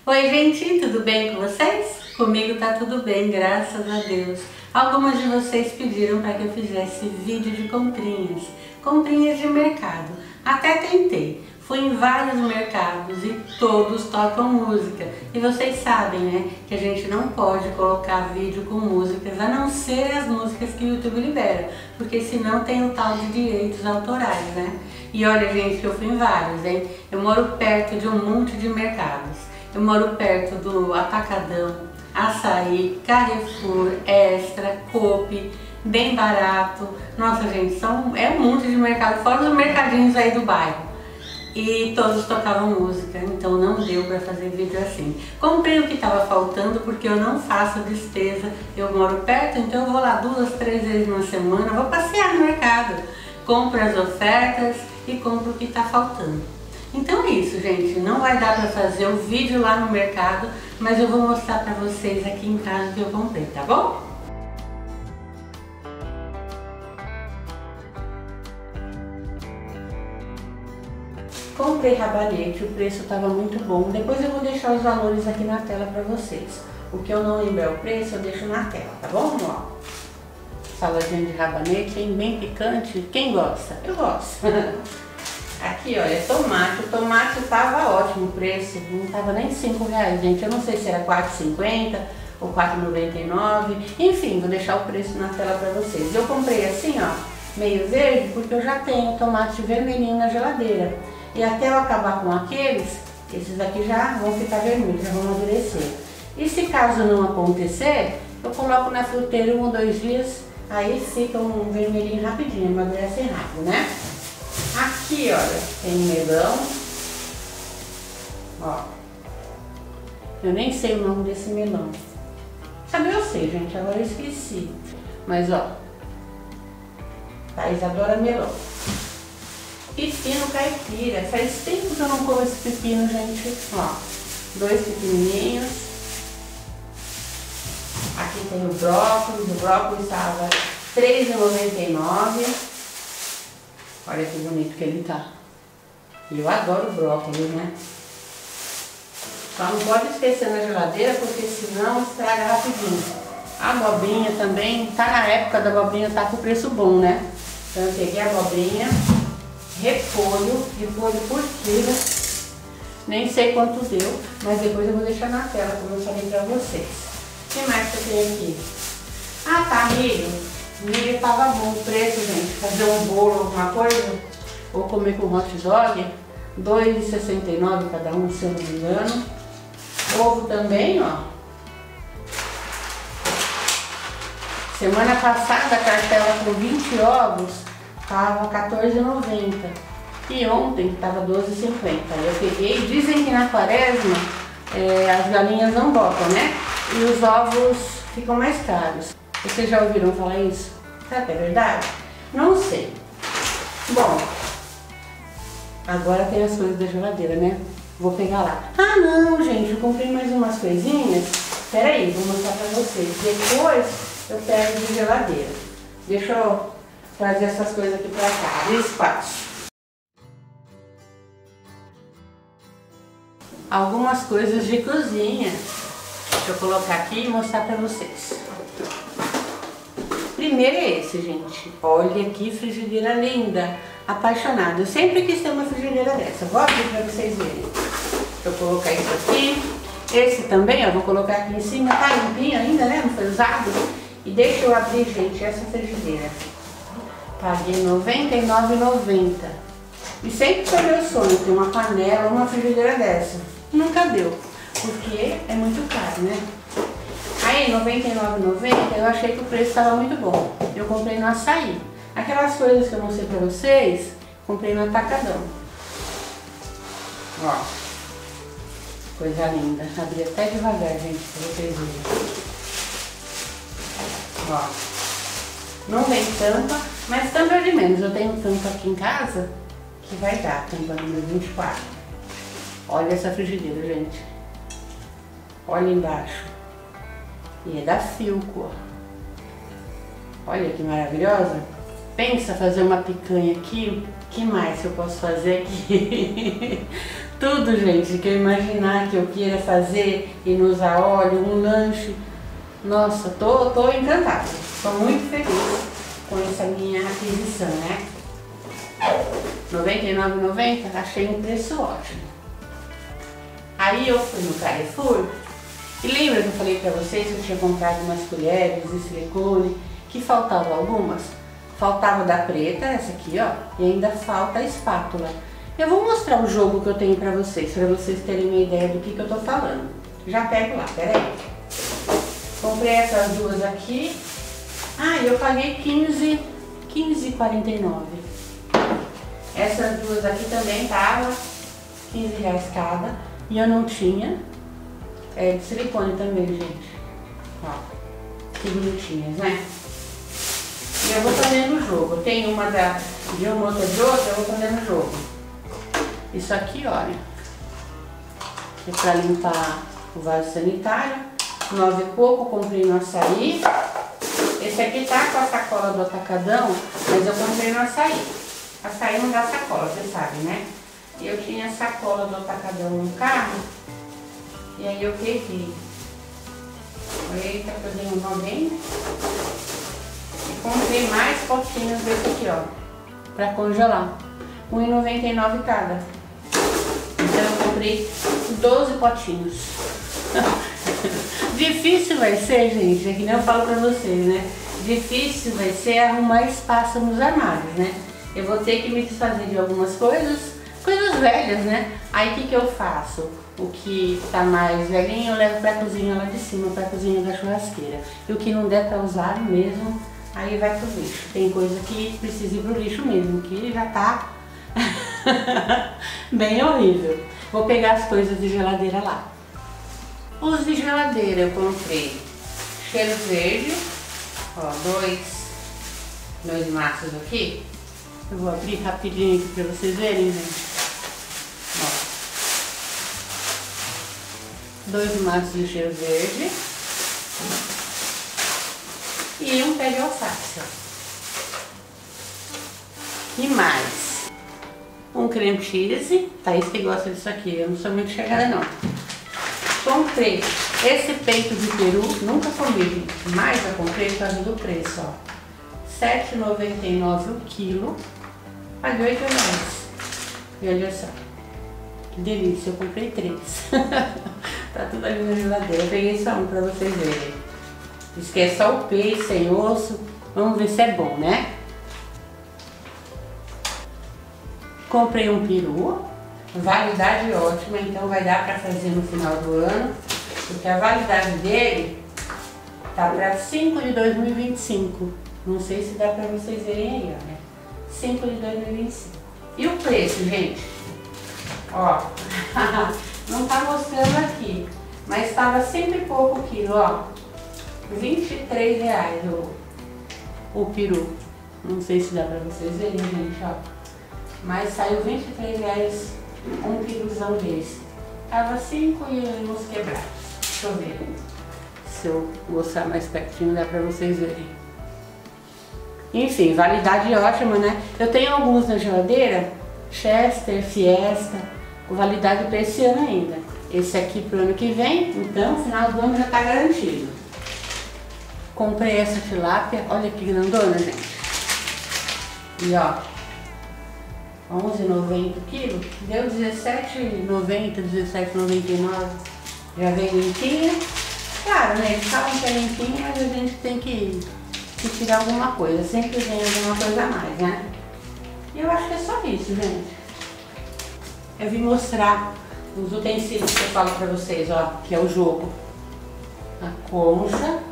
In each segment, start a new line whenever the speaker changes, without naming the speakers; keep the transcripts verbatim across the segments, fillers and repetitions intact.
Oi gente, tudo bem com vocês? Comigo tá tudo bem, graças a Deus. Algumas de vocês pediram para que eu fizesse vídeo de comprinhas, comprinhas de mercado. Até tentei, fui em vários mercados e todos tocam música. E vocês sabem, né, que a gente não pode colocar vídeo com músicas, a não ser as músicas que o YouTube libera, porque senão tem o tal de direitos autorais, né? E olha gente, que eu fui em vários, hein? Eu moro perto de um monte de mercados. Eu moro perto do Atacadão, Açaí, Carrefour, Extra, Coop, bem barato. Nossa gente, são, é um monte de mercado, fora os mercadinhos aí do bairro. E todos tocavam música, então não deu para fazer vídeo assim. Comprei o que estava faltando porque eu não faço despesa. Eu moro perto, então eu vou lá duas, três vezes na semana, vou passear no mercado. Compro as ofertas e compro o que está faltando. Então é isso, gente, não vai dar para fazer o vídeo lá no mercado, mas eu vou mostrar para vocês aqui em casa o que eu comprei, tá bom? Comprei rabanete, o preço estava muito bom, depois eu vou deixar os valores aqui na tela para vocês. O que eu não lembrar o preço eu deixo na tela, tá bom? Ó, saladinha de rabanete, bem picante, quem gosta? Eu gosto. Aqui, olha, tomate. O tomate tava ótimo o preço, não tava nem cinco reais, gente. Eu não sei se era quatro reais e cinquenta centavos ou quatro reais e noventa e nove centavos. Enfim, vou deixar o preço na tela pra vocês. Eu comprei assim, ó, meio verde, porque eu já tenho tomate vermelhinho na geladeira. E até eu acabar com aqueles, esses aqui já vão ficar vermelhos, já vão amadurecer. E se caso não acontecer, eu coloco na fruteira um ou dois dias, aí fica um vermelhinho rapidinho, amadurece rápido, né? Aqui, olha, tem melão, ó, eu nem sei o nome desse melão, sabe, eu sei, gente, agora eu esqueci, mas ó, Thaís adora melão. Pepino caipira, faz tempo que eu não como esse pepino, gente, ó, dois pequenininhos. Aqui tem o brócolis, o brócolis estava três reais e noventa e nove centavos. Olha que bonito que ele tá. E eu adoro brócolis, né? Só não pode esquecer na geladeira, porque senão estraga rapidinho. A abobrinha também, tá na época da abobrinha, tá com preço bom, né? Então eu peguei a abobrinha, repolho, repolho por quilo. Nem sei quanto deu, mas depois eu vou deixar na tela, como eu falei pra vocês. O que mais que eu tenho aqui? Ah tá, milho. Milho tava bom o preço, gente. Fazer um bolo, alguma coisa, ou comer com hot dog, dois reais e sessenta e nove centavos cada um, se eu não me engano. Ovo também, ó. Semana passada a cartela com vinte ovos tava quatorze reais e noventa centavos. E ontem tava doze reais e cinquenta centavos. Eu peguei, dizem que na quaresma é, as galinhas não botam, né? E os ovos ficam mais caros. Vocês já ouviram falar isso? Será que é verdade? Não sei. Bom, agora tem as coisas da geladeira, né? Vou pegar lá. Ah não, gente, eu comprei mais umas coisinhas. Pera aí, vou mostrar pra vocês. Depois eu pego de geladeira. Deixa eu trazer essas coisas aqui pra cá. Abre espaço. Algumas coisas de cozinha. Deixa eu colocar aqui e mostrar pra vocês. Primeiro é esse, gente. Olha que frigideira linda. Apaixonada. Eu sempre quis ter uma frigideira dessa. Vou abrir pra vocês verem. Deixa eu colocar isso aqui. Esse também, ó, vou colocar aqui em cima. Tá limpinho ainda, né? Não foi usado. E deixa eu abrir, gente, essa frigideira. Paguei noventa e nove reais e noventa centavos. E sempre foi meu sonho ter uma panela, uma frigideira dessa. Nunca deu. Porque é muito caro, né? Aí, noventa e nove reais e noventa centavos, eu achei que o preço estava muito bom. Eu comprei no Açaí. Aquelas coisas que eu mostrei pra vocês, comprei no Atacadão. Ó. Coisa linda. Abri até devagar, gente, pra vocês verem. Ó. Não vem tampa, mas tampa é de menos. Eu tenho tampa aqui em casa que vai dar, tampa número vinte e quatro. Olha essa frigideira, gente. Olha embaixo. E é da Philco, ó. Olha que maravilhosa. Pensa fazer uma picanha aqui. O que mais que eu posso fazer aqui? Tudo, gente, que eu imaginar que eu queira fazer e não usar óleo, um lanche. Nossa, tô, tô encantada. Tô muito feliz com essa minha aquisição, né? noventa e nove reais e noventa centavos, achei um preço ótimo. Aí eu fui no Carrefour e lembra que eu falei pra vocês que eu tinha comprado umas colheres de silicone, que faltavam algumas? Faltava da preta, essa aqui, ó, e ainda falta a espátula. Eu vou mostrar o jogo que eu tenho pra vocês, pra vocês terem uma ideia do que, que eu tô falando. Já pego lá, peraí. Comprei essas duas aqui. Ah, e eu paguei quinze e quarenta e nove. Essas duas aqui também tava quinze reais cada. E eu não tinha. É de silicone também, gente. Ó, que bonitinhas, né? E eu vou fazendo o jogo. Tem uma da, de uma outra de outra, eu vou fazendo o jogo. Isso aqui, olha, é pra limpar o vaso sanitário. Nove e pouco, comprei no Açaí. Esse aqui tá com a sacola do Atacadão, mas eu comprei no Açaí. Açaí não dá sacola, você sabe, né? E eu tinha a sacola do Atacadão no carro, e aí eu peguei. Eita, que eu dei um nó bem. E comprei mais potinhos desse aqui, ó, pra congelar. um real e noventa e nove centavos cada. Então eu comprei doze potinhos. Difícil vai ser, gente, é que nem eu falo pra vocês, né? Difícil vai ser arrumar espaço nos armários, né? Eu vou ter que me desfazer de algumas coisas, coisas velhas, né? Aí o que que eu faço? O que tá mais velhinho eu levo pra cozinha lá de cima, pra cozinha da churrasqueira. E o que não der pra usar mesmo, aí vai pro lixo. Tem coisa que precisa ir pro lixo mesmo, que já tá bem horrível. Vou pegar as coisas de geladeira lá. Os de geladeira eu comprei cheiro verde, ó, dois, dois maços aqui. Eu vou abrir rapidinho aqui pra vocês verem, gente. Ó, dois maços de cheiro verde e um pé de alface, ó. E mais um creme cheese, tá? Esse que gosta disso aqui, eu não sou muito chegada não. Comprei esse peito de peru, nunca comi, mas eu comprei por causa do preço, ó. sete reais e noventa e nove centavos o quilo, paguei oito reais. E olha só, que delícia, eu comprei três. Tá tudo ali na geladeira, eu peguei só um pra vocês verem. Diz que é só o peixe, sem osso, vamos ver se é bom, né? Comprei um peru. Validade ótima, então vai dar para fazer no final do ano, porque a validade dele tá para cinco de dois mil e vinte e cinco. Não sei se dá para vocês verem aí, ó, né? cinco de dois mil e vinte e cinco. E o preço, gente? Ó, não tá mostrando aqui, mas estava cento e pouco quilo, ó. vinte e três reais o, o peru. Não sei se dá para vocês verem, gente, ó. Mas saiu vinte e três reais um piruzão desse. Tava cinco e uns quebrados. Deixa eu ver. Se eu mostrar mais pertinho dá pra vocês verem. Enfim, validade ótima, né? Eu tenho alguns na geladeira, Chester, Fiesta, com validade para esse ano ainda. Esse aqui pro ano que vem, então final do ano já tá garantido. Comprei essa tilápia, olha que grandona, gente. E ó, onze reais e noventa centavos o quilo, deu dezessete reais e noventa centavos, dezessete reais e noventa e nove centavos. Já vem limpinha. Claro, né? Eles falam que é limpinha, mas a gente tem que, que tirar alguma coisa. Sempre vem alguma coisa a mais, né? E eu acho que é só isso, gente. Eu vim mostrar os utensílios que eu falo pra vocês, ó, que é o jogo. A concha,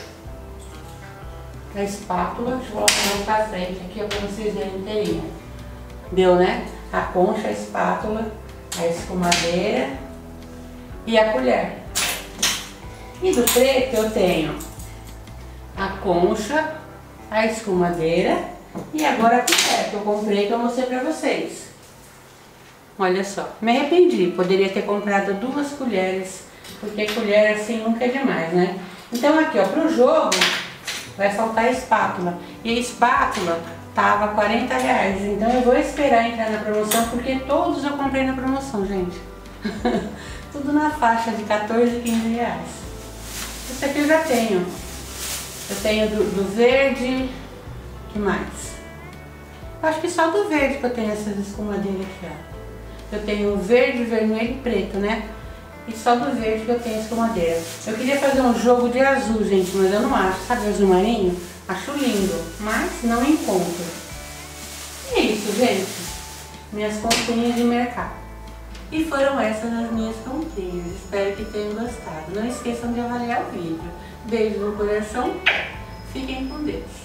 a espátula, deixa eu colocar mais pra frente aqui, ó, pra vocês verem inteirinha. Deu, né? A concha, a espátula, a escumadeira e a colher. E do preto eu tenho a concha, a escumadeira e agora a colher que eu comprei, que eu mostrei pra vocês. Olha só, me arrependi, poderia ter comprado duas colheres, porque colher assim nunca é demais, né? Então aqui, ó, pro jogo vai faltar a espátula. E a espátula tava quarenta reais. Então eu vou esperar entrar na promoção, porque todos eu comprei na promoção, gente. Tudo na faixa de quatorze, quinze reais. Esse aqui eu já tenho. Eu tenho do, do verde. Que mais? Eu acho que só do verde que eu tenho essas escumadeiras aqui, ó. Eu tenho verde, vermelho e preto, né? E só do verde que eu tenho escumadeira. Eu queria fazer um jogo de azul, gente, mas eu não acho. Sabe azul marinho? Acho lindo, mas não encontro. E é isso, gente. Minhas comprinhas de mercado. E foram essas as minhas comprinhas. Espero que tenham gostado. Não esqueçam de avaliar o vídeo. Beijo no coração. Fiquem com Deus.